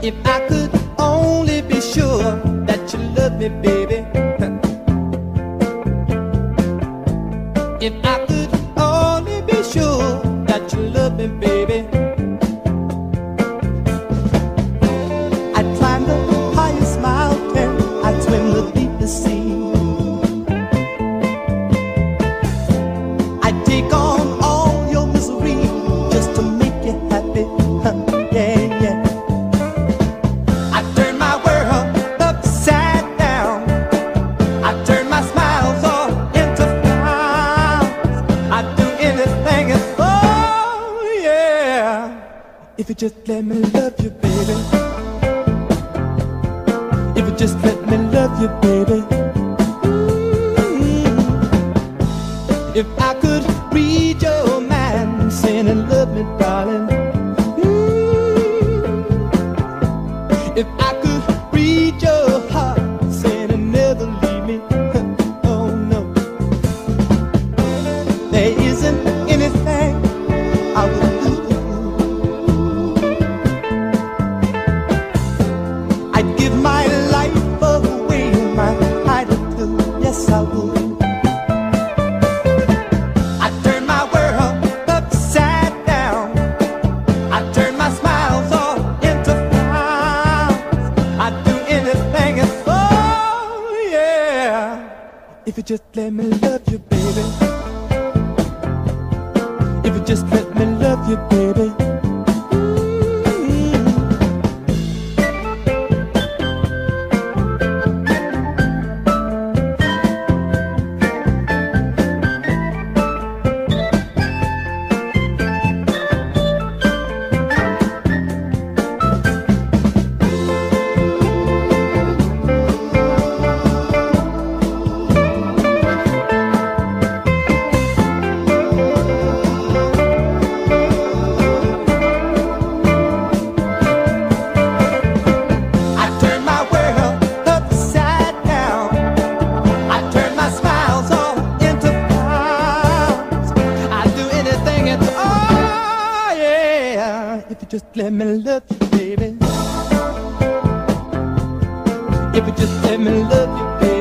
If I could only be sure that you love me, baby. If I could only be sure that you love me, baby. I'd climb the highest mountain, I'd swim the deepest sea. I'd take on all your misery just to make you happy. Yeah, yeah. I'd turn my world upside down. I'd turn my smiles all into frowns. I'd do anything at all, yeah. If you just let me love you, baby. If you just let me love you, baby. If I could read your mind, saying and love me, darling. If I could read your heart, saying and never leave me. Oh no, there isn't anything I would do. I'd give my life away, my heart to, yes I would. I'd turn my world upside down. I'd turn my smiles all into frowns. I'd do anything at all, yeah. If you just let me love you, baby. If you just let me love you, baby. If you just let me love you, baby. If you just let me love you, baby.